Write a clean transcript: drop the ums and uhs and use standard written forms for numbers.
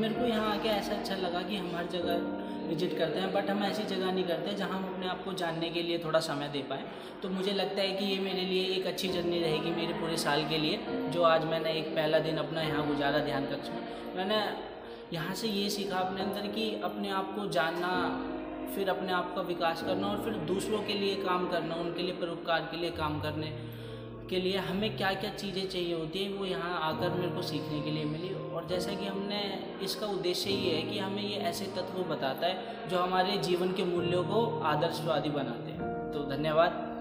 मेरे को यहाँ आके ऐसा अच्छा लगा कि हम हर जगह विजिट करते हैं, बट हम ऐसी जगह नहीं करते जहाँ हम अपने आप को जानने के लिए थोड़ा समय दे पाएँ। तो मुझे लगता है कि ये मेरे लिए एक अच्छी जर्नी रहेगी मेरे पूरे साल के लिए, जो आज मैंने एक पहला दिन अपना यहाँ गुजारा ध्यान कक्ष में। मैंने यहाँ से ये सीखा अपने अंदर कि अपने आप को जानना, फिर अपने आप का विकास करना और फिर दूसरों के लिए काम करना, उनके लिए परोपकार के लिए काम करने के लिए हमें क्या क्या चीज़ें चाहिए होती हैं, वो यहाँ आकर मेरे को सीखने के लिए मिली। और जैसा कि हमने, इसका उद्देश्य ये है कि हमें ये ऐसे तत्व बताता है जो हमारे जीवन के मूल्यों को आदर्शवादी बनाते हैं। तो धन्यवाद।